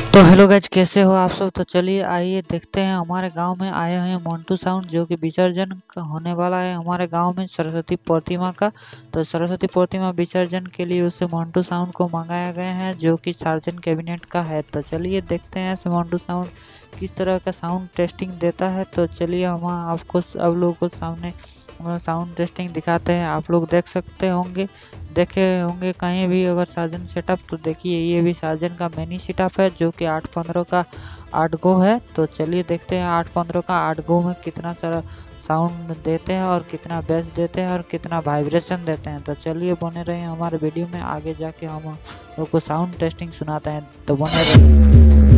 तो hello guys, कैसे हो आप सब। तो चलिए आइए देखते हैं। हमारे गांव में आए हैं मोंटू साउंड, जो कि विसर्जन होने वाला है हमारे गांव में सरस्वती प्रतिमा का। तो सरस्वती प्रतिमा विसर्जन के लिए उसे मोंटू साउंड को मंगाया गया है, जो कि सार्जन कैबिनेट का है। तो चलिए देखते हैं मोंटू साउंड किस तरह का साउंड टेस्टिंग देता है। तो चलिए हम आपको अब लोगों को सामने साउंड टेस्टिंग दिखाते हैं। आप लोग देखे होंगे कहीं भी अगर सार्जन सेटअप। तो देखिए ये भी सार्जन का मिनी सेटअप है, जो कि 815 का 8 गो है। तो चलिए देखते हैं 815 का 8 गो में कितना सारा साउंड देते हैं और कितना बेस देते हैं और कितना वाइब्रेशन देते हैं। तो चलिए बने रहे हमारे वीडियो में, आगे जाके हम लोग को साउंड टेस्टिंग सुनाते हैं। तो बने रहे।